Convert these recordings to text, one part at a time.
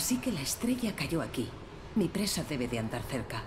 Así que la estrella cayó aquí. Mi presa debe de andar cerca.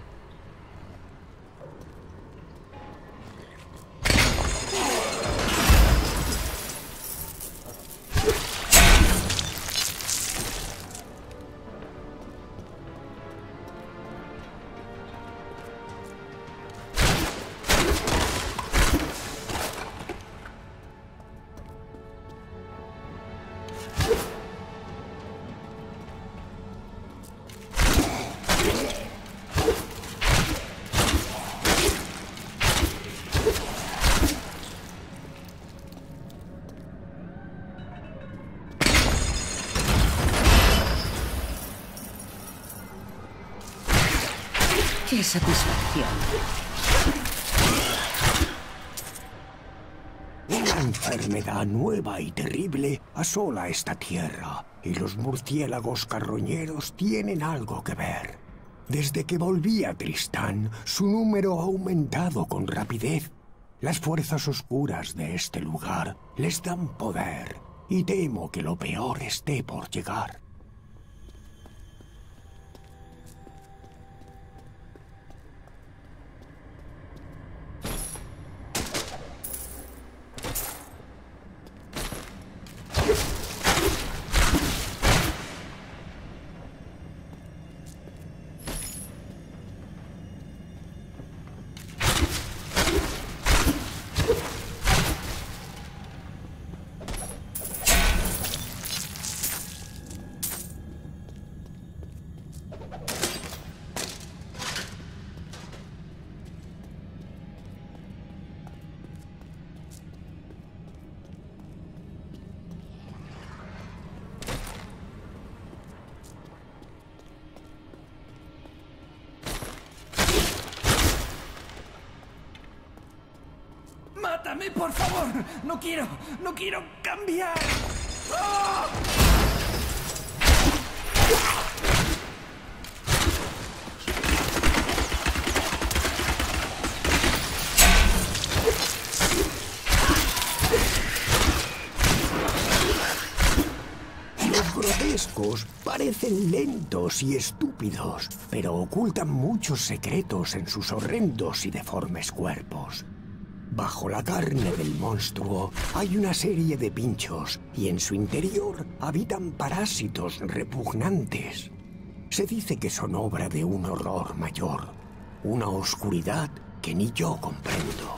¡Qué satisfacción! Una enfermedad nueva y terrible asola esta tierra, y los murciélagos carroñeros tienen algo que ver. Desde que volví a Tristán, su número ha aumentado con rapidez. Las fuerzas oscuras de este lugar les dan poder, y temo que lo peor esté por llegar. ¡Mátame, por favor! ¡No quiero cambiar! ¡Oh! Los grotescos parecen lentos y estúpidos, pero ocultan muchos secretos en sus horrendos y deformes cuerpos. Bajo la carne del monstruo hay una serie de pinchos y en su interior habitan parásitos repugnantes. Se dice que son obra de un horror mayor, una oscuridad que ni yo comprendo.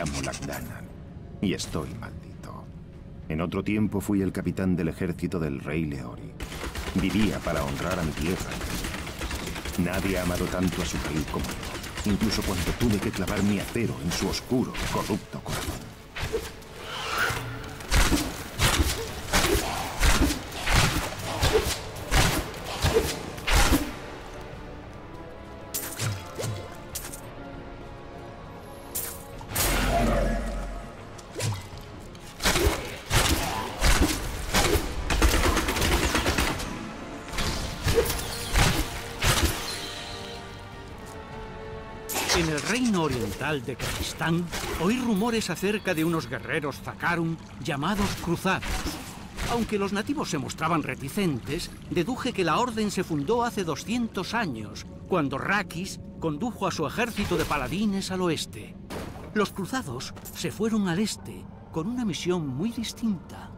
llamo Lagdanan y estoy maldito. En otro tiempo fui el capitán del ejército del rey Leori. Vivía para honrar a mi tierra. Nadie ha amado tanto a su rey como yo, incluso cuando tuve que clavar mi acero en su oscuro y corrupto corazón. En el reino oriental de Kazajistán, oí rumores acerca de unos guerreros Zakarum llamados cruzados. Aunque los nativos se mostraban reticentes, deduje que la orden se fundó hace 200 años, cuando Rakis condujo a su ejército de paladines al oeste. Los cruzados se fueron al este, con una misión muy distinta.